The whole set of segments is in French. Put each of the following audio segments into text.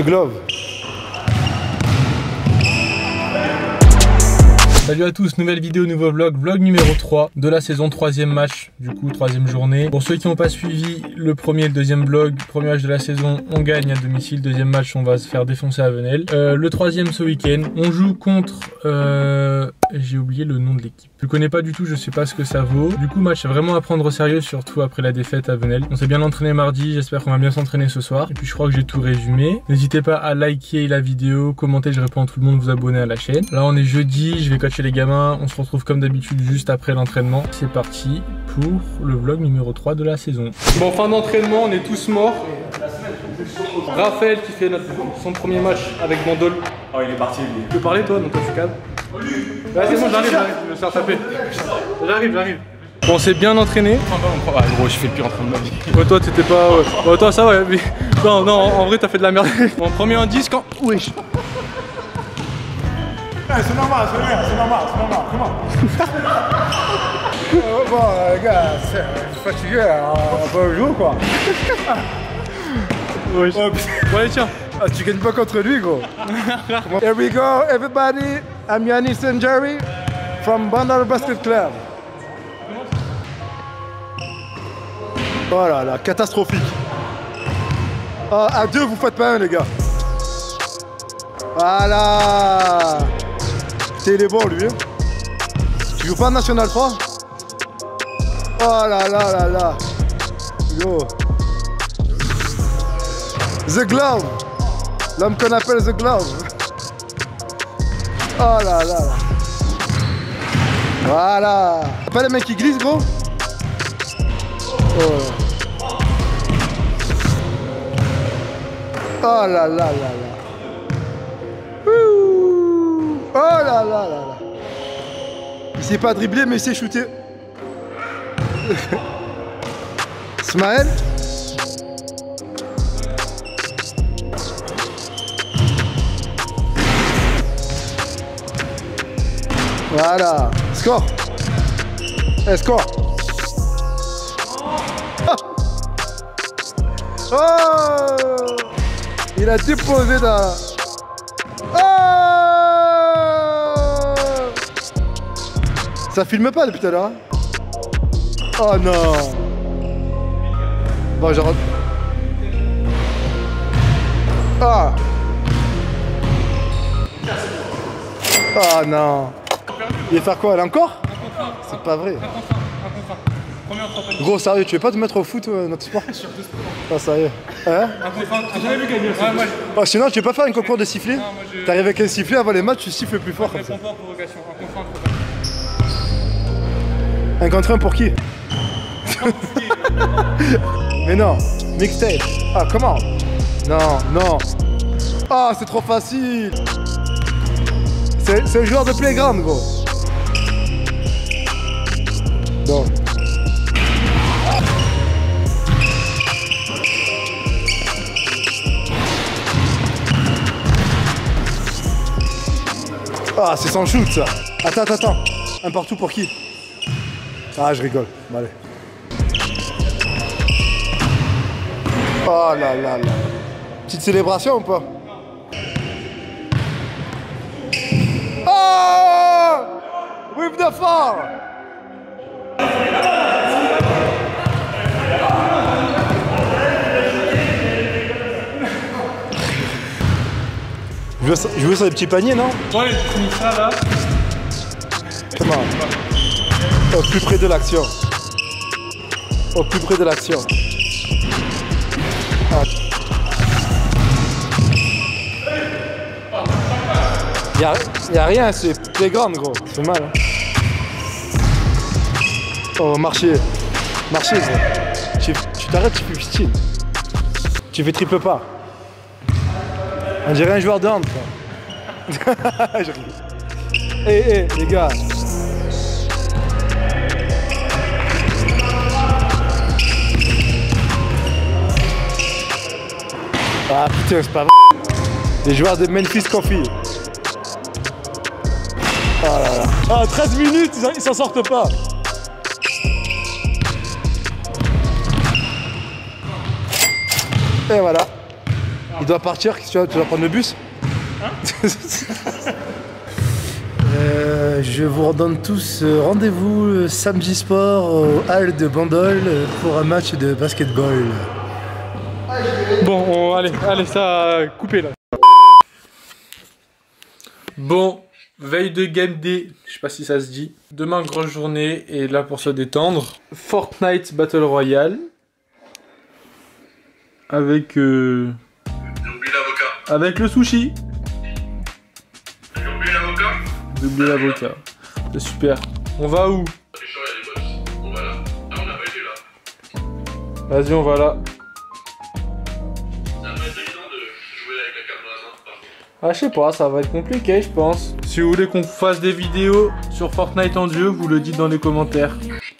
The Glove. Salut à tous, nouvelle vidéo, nouveau vlog, vlog numéro 3 de la saison, 3e match, du coup 3e journée. Pour ceux qui n'ont pas suivi le premier et le deuxième vlog, premier match de la saison, on gagne à domicile, deuxième match on va se faire défoncer à Venelle. Le troisième ce week-end, on joue contre, j'ai oublié le nom de l'équipe. Je connais pas du tout, je sais pas ce que ça vaut. Du coup match vraiment à prendre au sérieux, surtout après la défaite à Venelle. On s'est bien entraîné mardi, j'espère qu'on va bien s'entraîner ce soir. Et puis je crois que j'ai tout résumé. N'hésitez pas à liker la vidéo, commenter, je réponds à tout le monde, vous abonner à la chaîne. Là on est jeudi, je vais coacher les gamins, on se retrouve comme d'habitude juste après l'entraînement. C'est parti pour le vlog numéro 3 de la saison. Bon, fin d'entraînement, on est tous morts. Raphaël qui fait son premier match avec Bandol. Oh, il est parti lui. Tu peux parler toi, donc toi tu calmes. Vas-y, moi j'arrive, je vais me faire taper. J'arrive. Bon, on s'est bien entraîné. Ah, gros, je fais le pire entraînement de ma vie. Ouais, toi t'étais pas... Ouais, toi ça ouais. Mais... Non, en vrai t'as fait de la merde. Bon, premier indice quand... Wesh. C'est normal, comment? Bon, les gars, c'est fatigué, on va jouer quoi. Wesh. Bon, allez, tiens. Ah, tu gagnes pas contre lui, gros. Here we go, everybody. I'm Yannis Sanjari from Bandar Basket Club. Oh là là, catastrophique. Ah, à deux, vous faites pas un, les gars. Voilà. Il est bon, lui. Hein. Tu joues pas en National 3? Oh là là là là. Yo. The Glove. L'homme qu'on appelle The Glove. Oh là là là. Voilà. T'as pas les mecs qui glissent, gros? Oh. Oh là là là là. Ouh. Oh là là là là. Il sait pas dribbler mais il sait shooter. Smaël. Voilà. Score. Score. Oh. Il a déposé dans... Oh. Ça filme pas depuis tout à l'heure. Hein? Oh non. Bon, je rentre. Ah. Oh non. Il va faire quoi, là encore? C'est pas vrai. Gros, sérieux, tu veux pas te mettre au foot, notre sport? Ah, sérieux. Hein? J'ai jamais vu gagner aussi. Ouais, oh, sinon, tu veux pas faire un concours de sifflet? T'arrives avec un sifflet avant les matchs, tu siffles plus fort comme ça. Un contre un pour qui? Mais non, mixtape. Ah, comment? Non. Ah, c'est trop facile. C'est un joueur de playground, gros. Non. Ah, c'est sans shoot, ça. Attends. Un partout pour qui? Ah, je rigole. Bon, allez. Oh là là là. Petite célébration ou pas? Oh! With the far! Je veux sur les petits paniers, non? Ouais, tu finis ça là. Comment? Au plus près de l'action. Au plus près de l'action. Ah. Y'a rien, c'est playground, gros. C'est mal. Hein. Oh, marcher, gros. Tu t'arrêtes, tu fais style. Tu fais triple pas. On dirait un joueur de hand, quoi. Hé, les gars. Ah putain, c'est pas vrai. Les joueurs de Memphis Coffee. Oh là là. Ah, 13 minutes, ils s'en sortent pas. Et voilà. Il doit partir, tu dois prendre le bus. Je vous redonne tous rendez-vous samedi sport au hall de Bandol pour un match de basketball. Bon, allez, ça a coupé là. Bon, veille de game day, je sais pas si ça se dit. Demain, grosse journée, et là pour se détendre. Fortnite Battle Royale. Avec J'ai oublié l'avocat. avec le sushi. J'ai oublié l'avocat. J'ai oublié l'avocat. C'est super. On va où? C'est chaud, il y a des boss. On va là. Ah, on n'a pas été là. Vas-y, on va là. Ça va pas être évident de jouer avec la carte dans la main, par contre. Ah, je sais pas, ça va être compliqué, je pense. Si vous voulez qu'on fasse des vidéos sur Fortnite en duo, vous le dites dans les commentaires.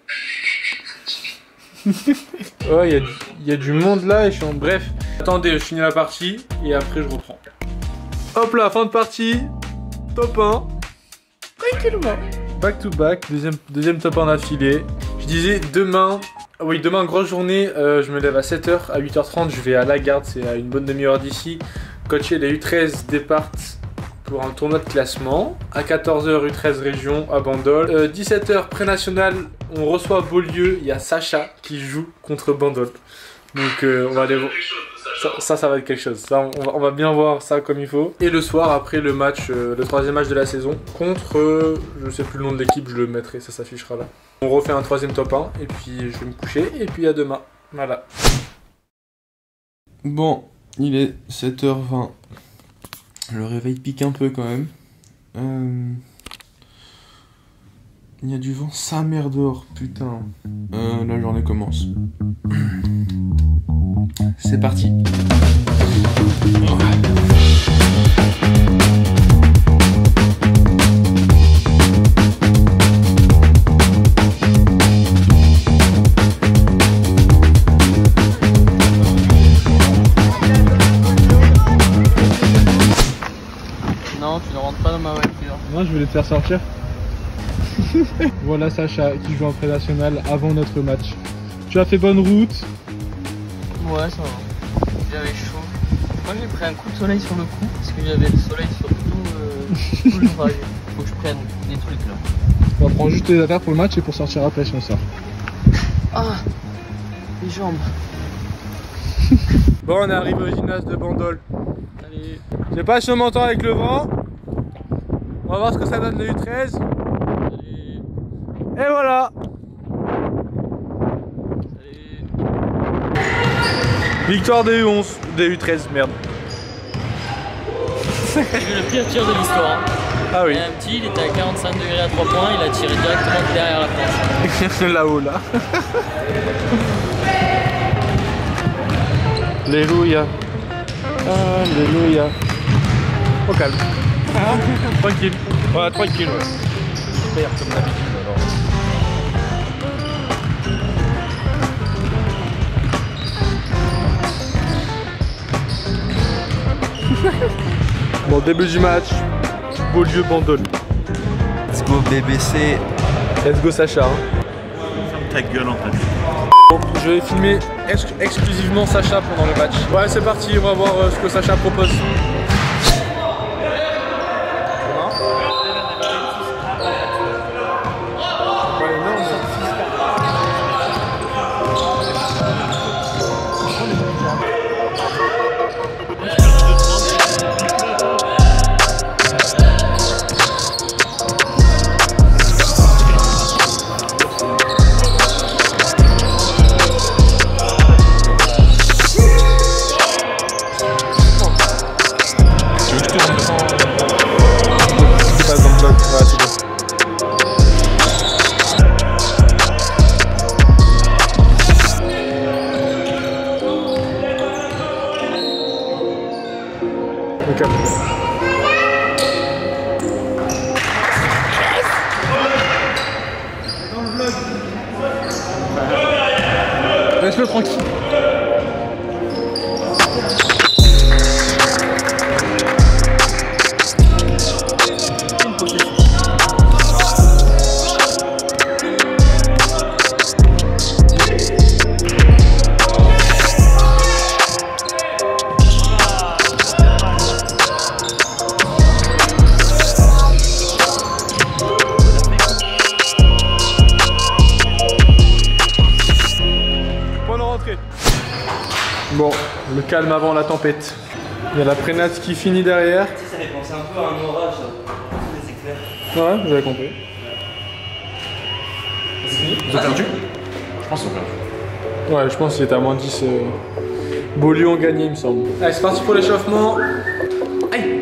Ouais, il y a du monde là et je suis en... Bref. Attendez, je finis la partie et après je reprends. Hop là, fin de partie. Top 1. Tranquillement. Back to back, deuxième top 1 d'affilée. Je disais demain... Oui, demain, grosse journée. Je me lève à 7h. À 8h30, je vais à la garde. C'est à une bonne demi-heure d'ici. Coacher les U13 départent pour un tournoi de classement. À 14h, U13 région à Bandol. 17h, pré-national, on reçoit Beaulieu. Il y a Sacha qui joue contre Bandol. Donc on va aller voir. Ça va être quelque chose. Ça, on va bien voir ça comme il faut. Et le soir, après le match, le troisième match de la saison, contre, je sais plus le nom de l'équipe, je le mettrai, ça s'affichera là. On refait un troisième top 1, et puis je vais me coucher, et puis à demain. Voilà. Bon, il est 7h20. Le réveil pique un peu quand même. Il y a du vent sa mère dehors, putain. La journée commence. C'est parti. Non, tu ne rentres pas dans ma voiture. Moi, je voulais te faire sortir. Voilà Sacha qui joue en pré-national avant notre match. Tu as fait bonne route. Ouais, ça va. J'avais chaud. Moi, j'ai pris un coup de soleil sur le cou parce que j'avais le soleil sur tout le jour. Faut que je prenne des trucs là. On va prendre juste les affaires pour le match et pour sortir après si on sort. Ah, les jambes. Bon, on est arrivé au gymnase de Bandol. Allez. Je sais pas si on m'entend avec le vent. On va voir ce que ça donne le U13. Allez. Et voilà. Allez. Victoire des U11, des U13, merde. J'ai vu le pire tir de l'histoire. Ah oui. Il y a un petit, il était à 45 degrés à 3 points, il a tiré directement derrière la planche. Là-haut, là. Alléluia. Alléluia. Au calme. Tranquille. Ouais, tranquille, ouais. Super comme d'habitude alors. Bon, début du match. Beaulieu Bandol. Let's go BBC. Let's go Sacha. Hein. Ferme ta gueule en fait. Bon, je vais filmer exclusivement Sacha pendant le match. Ouais, c'est parti, on va voir ce que Sacha propose. Laisse-le tranquille. Le calme avant la tempête. Il y a la prénate qui finit derrière. Tu sais, ça fait penser un peu à un orage. Les éclairs. Ouais, vous avez compris. Ils ont perdu? Je pense qu'ils ont perdu. Ouais, je pense qu'il était à moins 10. Beaulieu ont gagné, il me semble. Allez, c'est parti pour l'échauffement. Aïe!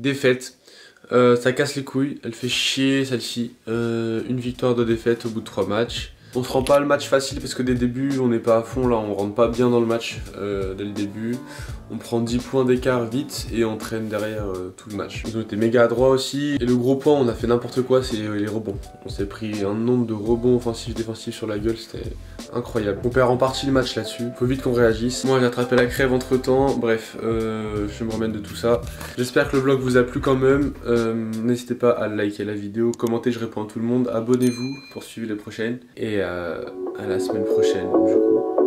défaite. Ça casse les couilles, elle fait chier celle-ci. Une victoire, 2 défaites au bout de 3 matchs. On se rend pas le match facile parce que dès le début on n'est pas à fond là, on rentre pas bien dans le match dès le début. On prend 10 points d'écart vite et on traîne derrière tout le match. Ils ont été méga adroits aussi. Et le gros point, on a fait n'importe quoi, c'est les rebonds. On s'est pris un nombre de rebonds offensifs, défensifs sur la gueule, c'était incroyable. On perd en partie le match là-dessus, faut vite qu'on réagisse. Moi j'ai attrapé la crève entre temps, bref, je me remène de tout ça. J'espère que le vlog vous a plu quand même. N'hésitez pas à liker la vidéo, commenter, je réponds à tout le monde. Abonnez-vous pour suivre les prochaines. Et à la semaine prochaine du coup.